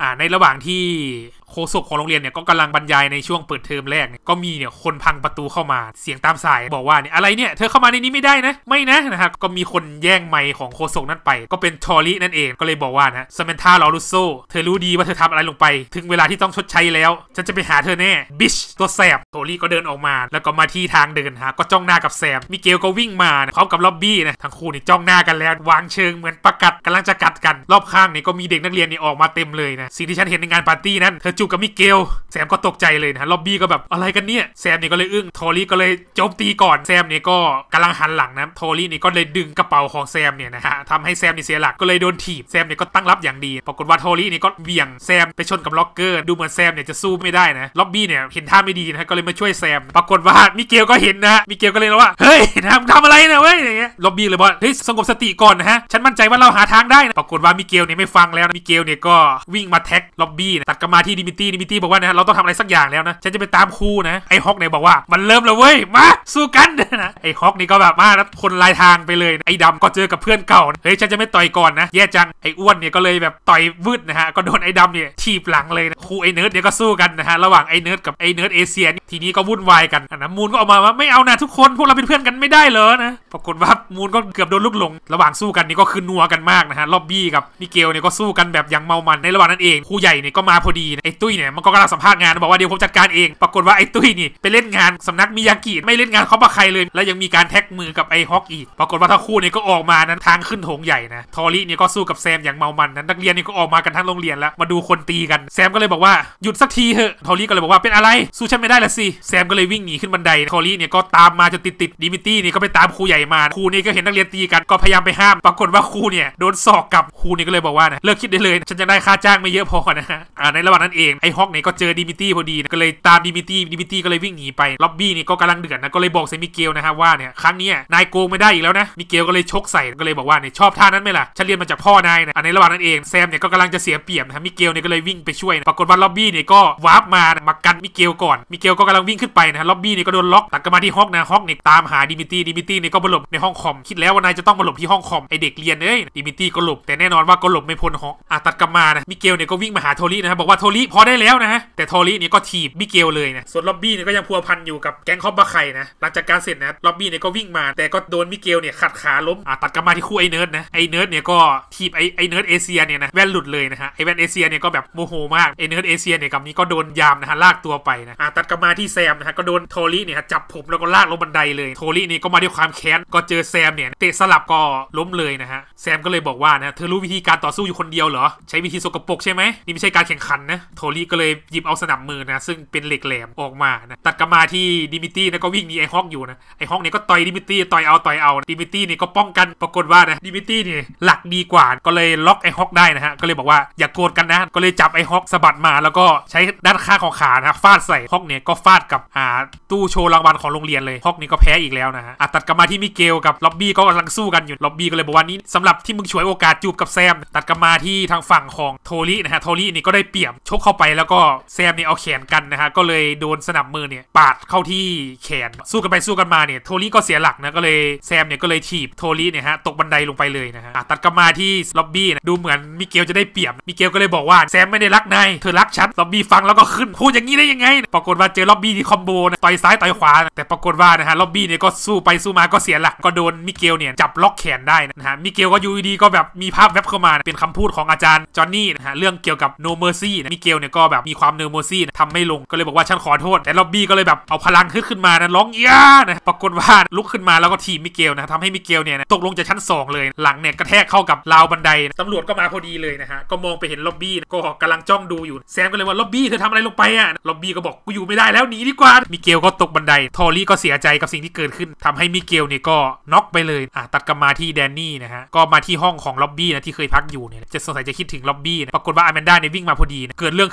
ในระหว่างที่โฆษกของโรงเรียนเนี่ยก็กำลังบรรยายในช่วงเปิดเทอมแรกเนี่ยก็มีเนี่ยคนพังประตูเข้ามาเสียงตามสายบอกว่าเนี่ยอะไรเนี่ยเธอเข้ามาในนี้ไม่ได้นะไม่นะครับก็มีคนแย่งไมค์ของโฆษกนั้นไปก็เป็นทอรี่นั่นเองก็เลยบอกว่านะซามนธาลอรุโซเธอรู้ดีว่าเธอทำอะไรลงไปถึงเวลาที่ต้องชดใช้แล้วฉันจะไปหาเธอแน่บิชตัวแสบทอรี่ก็เดินออกมาแล้วก็มาที่ทางเดินก็จ้องหน้ากับแซมมิเกลก็วิ่งมาพร้อมกับล็อบบี้นะทั้งคู่นี่จ้องหน้ากันแล้ววางเชิงเหมือนประกัดกำลังจะกัดกันรอบข้างนี่ก็มีเด็กนักเรียนนี่ออกมาเต็มเลยนะสิ่งที่ฉันเห็นในงานปาร์ตี้นั้นเธอจูบกับมิเกลแซมก็ตกใจเลยนะล็อบบี้ก็แบบอะไรกันเนี่ยแซมนี่ก็เลยอึ้งทอรี่ก็เลยโจมตีก่อนแซมนี่ก็กำลังหันหลังนะทอรี่นี่ก็เลยดึงกระเป๋าของแซมเนี่ยนะฮะทำให้แซมนี่เสียหลักก็เลยโดนถีบแซมนี่ก็ตั้งรับอย่างดีปรากฏว่าทอรี่นี่ก็เหวี่ยงแซมไปชนกับล็อกเกอร์ดูเหมือนแซมเนี่ยจะสู้ไม่ได้นะล็อบบี้เนี่ยเห็นท่าไม่ดีนะก็เลยมาช่วยแซมปรากฏว่ามิเกลก็เห็นนะมิเกลก็เลยว่าเฮ้ยทำอะไรนะเว้ยอย่างเงี้ยล็อบบี้เลยบอกเฮ้ยสงบสติก่อนนะฮะฉันมั่นใจว่าเราหาทางได้นะปรากฏว่ามิเกลเนี่ยไม่ฟังแล้วมิเกลเนี่ยก็วิ่งมาแท็กล็อบบี้ตัดกลับมาที่ดิมิตี้บอกว่านะเราต้องทำอะไรสักอย่างแล้วนะฉันจะไปตามครูนะไอ้ฮอกเนี่ยบอกว่ามันเริ่มแล้วเว้ยมาสู้กันนะไอ้ฮอกนี่ก็แบบมาแล้วคนลายทางไปเลยไอ้ดำก็เจอกับเพื่อนเก่าเฮ้ยฉันจะไม่ต่อยก่อนนะแย่จังไอ้อ้วนเนี่ยก็เลยแบบต่อยวืดนะฮะก็โดนไอ้ดำเนี่ยถีบหลังเลยนะครูไอ้เนิร์ดเนี่ยก็สู้กันนะฮะระหว่างไอ้เนิร์ดกับไอ้เนิร์ดเอเชียทีนี้ก็วุ่นวายกันนะมูนก็ออกมาว่าไม่เอานะทุกคนพวกเราเป็นเพื่อนกันไม่ได้เหรอนะปรากฏว่ามูนก็เกือบโดนลูกหลงระหว่างสู้กันนี่ก็คือนัวกันมากนะฮะล็อบบี้กับมิเกลเนี่ยก็สู้กันแบบอย่างเมามันในระหว่างนั้นเองครูใหญ่เนี่ยก็มาพอดีไอ้ตุ้ยเนี่ยมันก็กำลังสัมภาษณ์งานบอกว่าเดี๋ยวผมจัดการเองปรากฏว่าไอ้ตุ้ยนี่ไปเล่นงานสำนักมิยากิไม่เล่นงานเขาปะใครเลยแล้วยังมีการแท็กมือกับไอ้ฮอกอีกปรากฏว่าทั้งคู่เนี่ยก็ออกมานั้นทางขึ้นโถงใหญ่นะทอรี่เนี่ยก็สู้กับแซมอย่างเมามันนั้นนักเรียนนี่ก็ออกมากันทั้งโรงเรียนแล้วมาดูคนตีกันแซมก็เลยบอกว่าหยุดสักทีเถอะทอรี่ก็เลยบอกว่าเป็นอะไรสู้ฉันไม่ได้ละสิแซมก็เลยวิ่งหนีขึ้นบันไดทอรี่เนี่ยก็ตามมาจนติดดิมิตี้นี่ก็ไปตามครูใหญ่มาครูนี่ก็เห็นนักเรียนตีกันก็พยายามไปห้ามปรากฏว่าครูเนี่ยโดนศอกกับครูนี่ก็เลยบอกว่านะเลิกคิดได้เลยฉันจะได้ค่าจ้างไม่เยอะพอนะฮะในระหว่างนั้นเองไอ้ฮอกเนี่ยก็เจอดิมิตี้พอดีก็เลยตามดิมิตี้ก็เลยวิ่งหนีไปล็อบบี้นี่ก็กำลังเดือดนะก็เลยบอกเซมิเกลนะฮะว่าเนี่ยครั้งนี้นายโกงไม่ได้อีกแล้วนะมิเกลก็เลยชกใส่ก็เลยบอกว่าเนี่ยชอบท่านั้นไหมล่ะฉันเรียนมาจากพ่อนายนะในระหว่างนั้นเองแซมเนี่ยก็กำลังจะเสียเปรียบนะมิเกลเนี่ยก็เลยวิ่งไปช่วยปรากฏว่าล็อบบี้เนี่ยก็วาร์ปมากันมิเกลก่อนมิเกลก็กำลังวิ่งขึ้นไปนะล็อบบี้เนี่ยก็โดนล็อกตัดกลับมาที่ฮอกนะฮอกเนี่ยตามหาดิมิตี้เนี่ยก็มาหลบในห้องคอมคิดแล้วว่านายจะต้องมาหลบที่ห้องคอมไอเด็กเรียนดิมิตี้ก็หลบแต่แน่นอนว่าก็หลบไม่พ้นฮอกตัดกลับมานะมิเกลเนี่ยก็วิ่งมาหาโทรี่นะบอกว่าโทรี่พอได้แล้วนะแต่โทรี่เนี่ยก็ถีบมิเกลเลยนะส่วนล็อบบี้เนี่ยก็ยังพัวพันอยู่กับแก๊งคอปบะไข่นะหลังจากการเสร็จนะล็อบบี้เนี่ยก็วิ่งมาแต่ก็โดนมิเกลเนี่ยขัดขาล้มตัดกลับมาที่คู่ไอ้เนิร์ดนะไอ้เนิร์ดเนี่ยก็ถีบไอ้เนิร์ดเอเชียเนี่ยนะแว่นหลุดเลยนะฮะไอ้แว่นเอเชียเนี่ยก็แบบโมโหมากไอ้เนิร์ดเอเชียเนี่ยกับนี้ก็โดนยามนะฮะลากตัวไปนะตัดกลับมาที่แซมนะฮะก็โดนโทรี่เนี่ยจับผมแล้วก็ลากลงบันไดเลยโทรี่นี่ก็มาด้วยความแค้นก็เจอแซมเนี่ยเตะสลับก็ล้มเลยนะฮะแซมก็เลยบอกว่านะเธอรู้วิธีการต่อสู้อยู่คนเดียวเหรอใช้วิธีสกปรกใช่ไหมนี่ไม่ใช่การแข่งขันนะโทรี่ก็เลยหยิบเอาสนับมือนะซึ่งเป็นเหล็กแหลมออกมานะตัดกลับมาที่ดิมิตี้นะก็วิ่งหนีไอ้ฮอกอยู่นะไอ้ฮอกเนี่ยก็ต่อยดิมิตี้ต่อยเอาดิมิตี้นี่ก็ป้องกันปรากฏว่านะดิมิตี้นี่หลักดีกว่าก็เลยล็อกไอ้ฮอกได้นะฮะก็เลยบอกว่าอย่าโกรธกันนะก็เลยจับไอ้ฮอกสะบัดมาแล้วก็ใช้ด้านข้างของขานะฟาดใส่ฮอกเนี่ยก็ฟาดกับตู้โชว์รางวัลของโรงเรียนเลยฮอกนี่ก็แพ้อีกแล้วนะฮะตัดกลับมาที่มิเกลกับล็อบบี้ก็กำลังสู้กันอยู่ล็อบบี้ก็เลยบอกว่านี้สำหรับที่มึงฉวยโอกาสจูบกับแซมตัดกลับมาที่ทางฝั่งของโทรี่นะฮะโทรี่นี่ก็ได้เปรียบชกเข้าไปแล้วก็แซมนี่เอาแขนกันนะฮะก็เลยโดนสนับมือเนี่ยปาดเข้าที่แขนสู้กันไปสู้กันมาเนี่ยโทรี่ก็เสียหลักนะก็เลยแซมเนี่ยก็เลยถีบโทรี่เนี่ยฮะตกบันไดลงไปเลยนะฮะตัดกลับมาที่ล็อบบี้นะดูเหมือนมิเกลจะได้เปรียบมิเกลก็เลยบอกว่าแซมไม่ได้รักนายเธอรักฉันล็อบบี้ฟังแล้วก็ขึ้นพูดอย่างนี้ได้ยังไงปรากฏว่าเจอล็อบบี้ที่คอมโบนะต่อยซ้ายต่อยขวาแต่ปรากฏว่านะฮะล็อบบี้เนี่ยก็สู้ไปสู้มาก็เสียหลักก็โดนมิเกลเนี่ยจับล็อกแขนได้นะฮะมิเกลก็อยู่ดีก็แบบมีภาพแวบเข้ามาเป็นคำพูดของอาจารย์จอห์นนี่นะฮะเรื่องเกี่ยวกับ no mercy นะมิเกลเนี่ยก็แบบมีความ no mercy ทำไม่ลงก็เลยบอกว่าฉันขอโทษแต่ล็อบบี้ก็เลยแบบเอาพลังขึ้นมานะร้องย่านะปรากฏว่าลุกขึ้นมาแล้วก็ทีมมิเกลนะทำให้มิเกลเนี่ยตกลงจากชั้น2เลยหลังเนี่ยกระแทกเข้ากับราวบันไดตำรวจก็มาพอดีเลยนะฮะก็มองไปเห็นล็อบบี้ก็กำลังจ้องดูอยู่แซมก็เลยว่าล็อบบี้เธอทำอะไรลงไปล็อบบี้ก็บอกกูอยู่ไม่ได้แล้วหนีดีกว่ามิเกลก็ตกบันไดทอรี่ก็เสียใจกับสิ่งที่เกิดขึ้นทำให้มิเกลเนี่ยก็น็อกไปเลยตัดกลับมาที่แดนนี่นะฮะก็มาที่ห้องของล็อบบี้นะที่เคยพักอยู่เนี่ยจะสงสัยจะคิดถึงล็อบบี้นะปรากฏว่าอแมนด้าเนี่ยวิ่งมาพอดีนะเกิดเรื่อง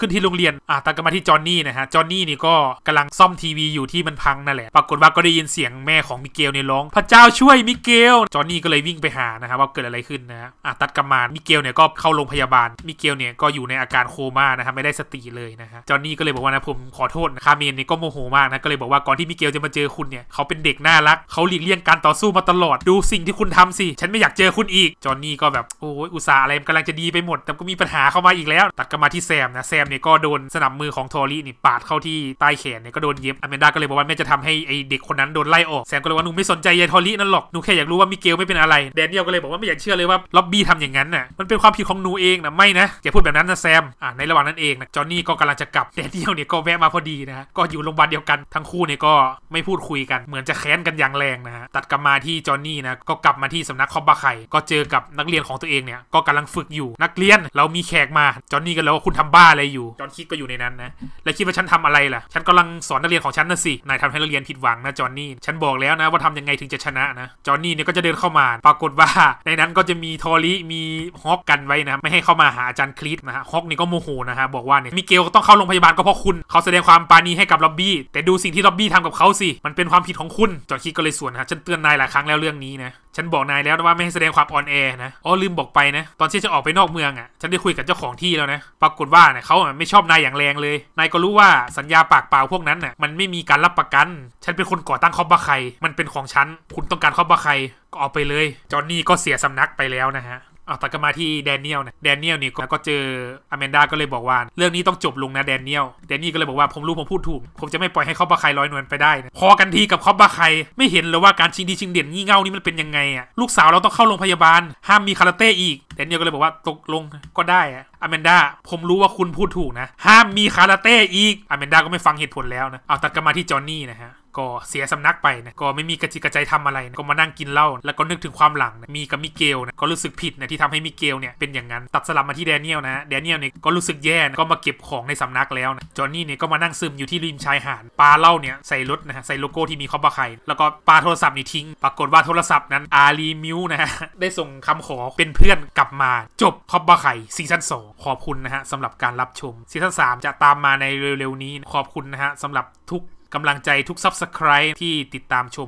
ขึ้นที่โรงเรียนตัดกันมาที่จอห์นนี่นะฮะจอห์นนี่นี่ก็กำลังซ่อมทีวีอยู่ที่มันพังนั่นแหละปรากฏว่าก็ได้ยินเสียงแม่ของมิเกลเนี่ยร้องพระเจ้าช่วยมิเกลจอห์นนี่ก็เลยวิ่งไปหานะครับว่าเกิดอะไรขึ้นนะฮะตัดกันมามิเกลเนี่ยก็เข้าโรงพยาบาลมิเกลเนี่ยก็อยู่ในอาการโคม่านะครับไม่ได้สติเลยนะฮะจอห์นนี่ก็เลยบอกว่านะผมขอโทษคาเมนเนี่ยก็โมโหมากนะก็เลยบอกว่าก่อนที่มิเกลจะมาเจอคุณเนี่ยเขาเป็นเด็กน่ารักเขาหลีกเลี่ยงการต่อสู้มาตลอดดูสิ่งที่คุณทำสิฉันไม่อยากเจอคุณอีกจอห์นนี่ก็แบบโอ้ยอุตส่าห์อะไรกำลังจะดีไปหมดแต่ก็มีปัญหาเข้ามาอีกแล้วตัดกันมาที่แซมนะแซมเนี่ยก็โดนสนับมือของทอรี่นี่ปาดเข้าที่ใต้แขนเนี่ยก็โดนเย็บอแมนดาก็เลยบอกว่าแม่จะทำให้ไอเด็กคนนั้นโดนไล่ออกแซมก็เลยว่าหนูไม่สนใจยายทอรี่นั่นหรอกหนูแค่อยากรู้ว่ามิเกลไม่เป็นอะไรแดเนียลก็เลยบอกว่าไม่อยากเชื่อเลยว่าล็อบบี้ทำอย่างนั้นน่ะมันเป็นความผิดของหนูเองนะไม่นะอย่าพูดแบบนั้นนะแซมในระหว่างนั้นเองนะจอห์นนี่ก็กำลังจะกลับแดเนียลเนี่ยก็แวะมาพอดีนะฮะก็อยู่โรงพยาบาลเดียวกันทั้งคู่เนี่ยก็ไม่พูดคุยกันเหมือนจะแค้นกันอย่างแรงนะฮะตัดกลับมาที่จอห์นนี่นะก็กลับมาที่สำนักคอบบาไข่ก็เจอกับนักเรียนของตัวเองเนี่ยก็กำลังฝึกอยู่นักเรียนเรามีแขกมาจอห์นนี่ก็เลยว่าคุณทำบ้าอะไรอยู่จอห์นคิดก็อยู่ในนั้นนะแล้วคิดว่าฉันทำอะไรล่ะฉันกำลังสอนนักเรียนของฉันนะสินายทำให้นักเรียนผิดหวังนะจอห์นนี่ฉันบอกแล้วนะว่าทำยังไงถึงจะชนะนะจอห์นนี่เนี่ยก็จะเดินเข้ามาปรากฏว่าในนั้นก็จะมีทอรี่มีฮอกกันไว้นะไม่ให้เข้ามาหาอาจารย์คลีตนะฮะฮอกนี่ก็โมโหนะฮะบอกว่าเนี่ยมิเกลต้องเข้าโรงพยาบาลก็เพราะคุณเขาแสดงความปราณีให้กับล็อบบี้แต่ดูสิ่งที่ล็อบบี้ทำกับเขาสิมันเป็นความผิดของคุณจอห์นคิดก็เลยสวนนะฉันเตือนนายหลายครั้งแล้วเรื่องนี้นะฉันบอกนายแล้วว่าไม่ให้แสดงความอ่อนแอนะลืมบอกไปนะตอนที่จะออกไปนอกเมืองฉันได้คุยกับเจ้าของที่แล้วนะปรากฏว่าเนี่ยเขาไม่ชอบนายอย่างแรงเลยนายก็รู้ว่าสัญญาปากเปล่าพวกนั้นมันไม่มีการรับประกันฉันเป็นคนก่อตั้งคอบบาไข่มันเป็นของฉันคุณต้องการคอบบาไข่ก็เอาไปเลยจอห์นนี่ก็เสียสำนักไปแล้วนะฮะตัดกันมาที่แดเนียลนะแดเนียลนี่ก็เจออแมนดาก็เลยบอกว่าเรื่องนี้ต้องจบลงนะแดเนียลก็เลยบอกว่าผมรู้ผมพูดถูกผมจะไม่ปล่อยให้คอบบาไข่ลอยนวลไปได้นะพอกันทีกับคอบบาไข่ไม่เห็นเลยว่าการชิงดีชิงเด่นงี่เง่านี่มันเป็นยังไงลูกสาวเราต้องเข้าโรงพยาบาลห้ามมีคาราเต้อีกแดเนียลก็เลยบอกว่าตกลงก็ได้อแมนดาผมรู้ว่าคุณพูดถูกนะห้ามมีคาราเต้อีกอแมนดาก็ไม่ฟังเหตุผลแล้วนะตัดกันมาที่จอห์นนี่นะฮะก็เสียสำนักไปนะก็ไม่มีกระจิกกระใจทำอะไรนะก็มานั่งกินเหล้าแล้วก็นึกถึงความหลังนะมีกับมิเกลนะก็รู้สึกผิดนะที่ทำให้มิเกลเนี่ยเป็นอย่างนั้นตัดสลับมาที่แดเนียลนะแดเนียลเนี่ยก็รู้สึกแย่นะก็มาเก็บของในสำนักแล้วนะจอห์นนี่เนี่ยก็มานั่งซึมอยู่ที่ริมชายหาดปาเหล้าเนี่ยใส่รถนะฮะใส่โลโก้ที่มีคอบบาไข่แล้วก็ปาโทรศัพท์นี่ทิ้งปรากฏว่าโทรศัพท์นั้นอารีมิวนะฮะได้ส่งคำขอเป็นเพื่อนกลับมาจบคอบบาไข่ซีซั่น2ขอบคุณนะฮะสำหรับการรับชมซีซั่น3จะตามมาในเร็วๆนี้ขอบคุณนะฮะสำหรับทุกกำลังใจทุก Subscribe ที่ติดตามชม